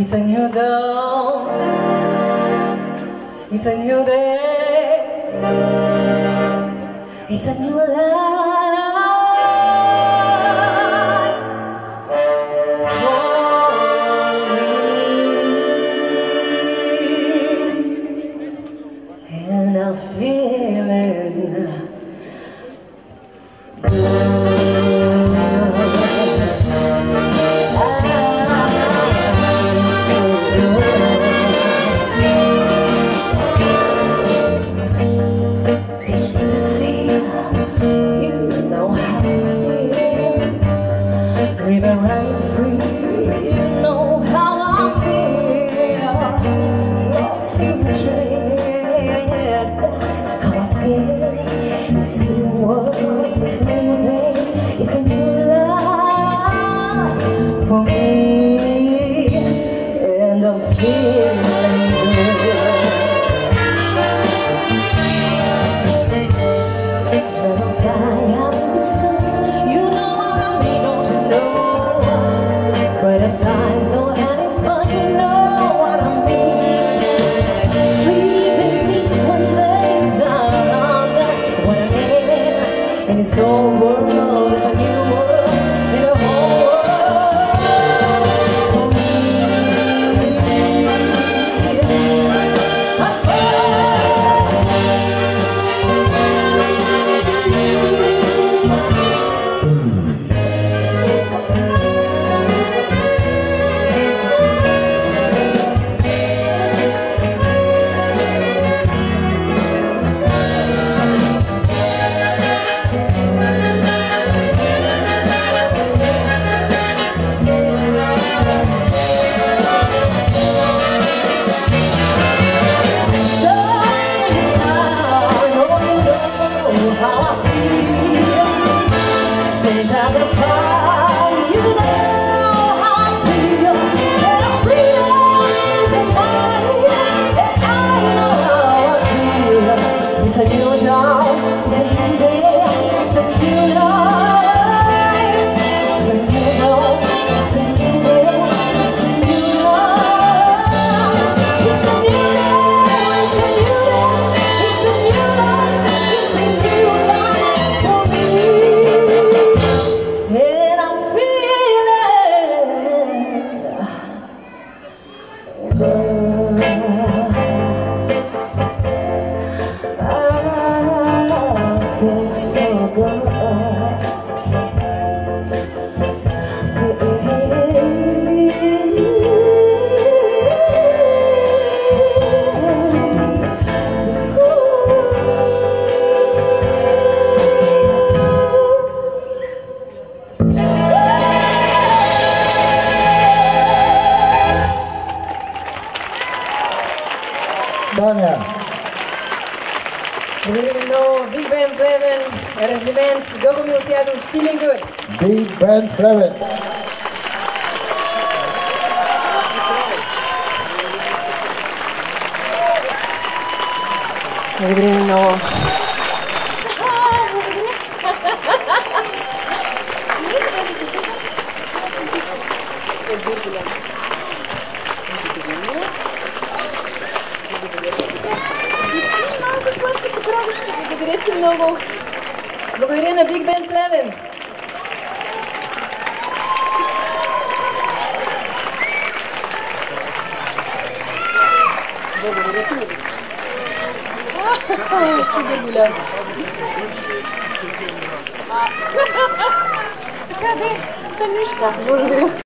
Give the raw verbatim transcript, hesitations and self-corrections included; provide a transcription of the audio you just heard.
It's a new dawn, it's a new day, it's a new life for me, and I'm feeling good. River running free, you know how I feel. Lost in the train, that's how I feel. It's a new world, it's a new day, it's a new life for me, and I'm feeling good. Dragonfly out in the sun, you know what I mean, don't you know? Butterflies or having fun, you know what I mean. Sleep in peace when things down, that's what I mean. And it's all world, it's a new world, in the whole world for me. Tanya. We didn't know Big Band Pleven, arrangement, Gogo Miltiyadoff, feeling good. Big Band Pleven. We didn't know. Благодаря ти много. Благодаря на Big Band Pleven. Благодаря ти. Супер голям. Така де, Танишка. Благодаря.